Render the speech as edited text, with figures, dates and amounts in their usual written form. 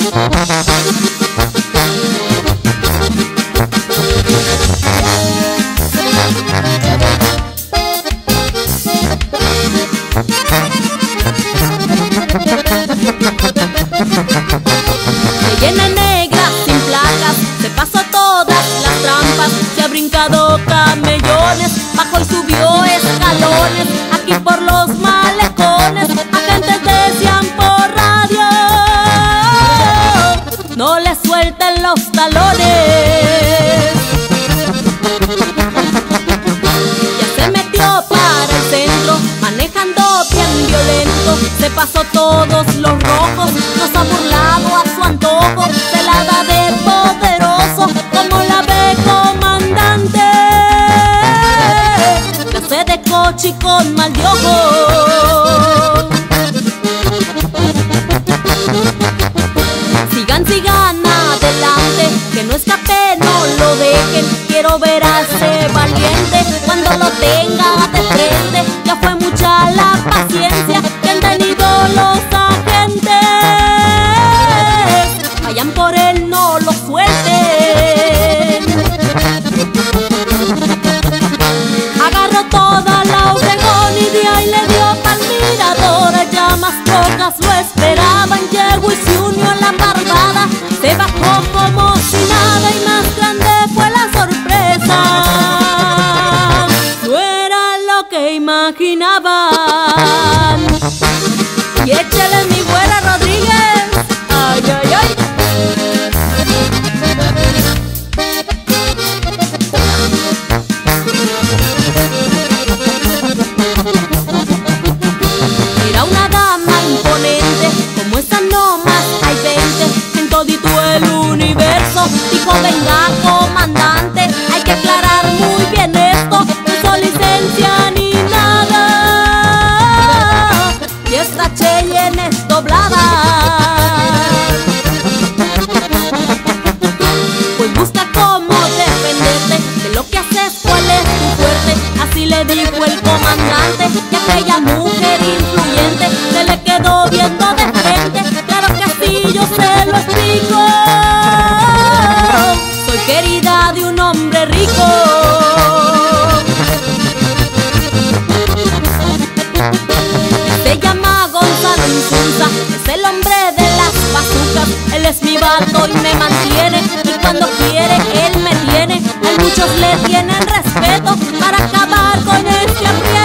Llena negra, sin placas, se pasó todas las trampas, se ha brincado camellones, bajó y subió escalones, aquí por los malecones, agentes decían por radio, no le suelten los talones. Ya se metió para el centro, manejando bien violento, se pasó todos los rojos, nos ha burlado a su antojo, se la da de poderoso como la ve comandante, la hace de coche y con mal de ojo. Sigan adelante, que no escape, no lo dejen, quiero ver a ese valiente cuando lo tenga de frente. Ya fue mucha la paciencia que han tenido los agentes, vayan por él, no lo suelten. Agarró toda la Obregón y de ahí le dio pa'l mirador, allá más pocas lo esperaban, llegó y se unió a la parvada, se bajó como si nada y más grande fue la sorpresa, no era lo que imaginaban. Y échale mi güera Rodríguez, ay, ay, ay. Era una dama imponente, como esta no más hay 20 en todito el universo. Dijo: venga comandante, hay que aclarar muy bien esto, no hizo licencia ni nada, y esta Cheyenne es doblada. Pues busca cómo defenderte de lo que haces, cuál es tu fuerte, así le dijo el comandante, y aquella mujer influyente se le quedó viendo de frente. Claro que sí, yo se lo explico, soy querida de un hombre rico. Se llama Gonzalo Insunza, es el hombre de las bazucas, él es mi vato y me mantiene, y cuando quiere él me tiene, a muchos le tienen respeto para acabar con este aprieto.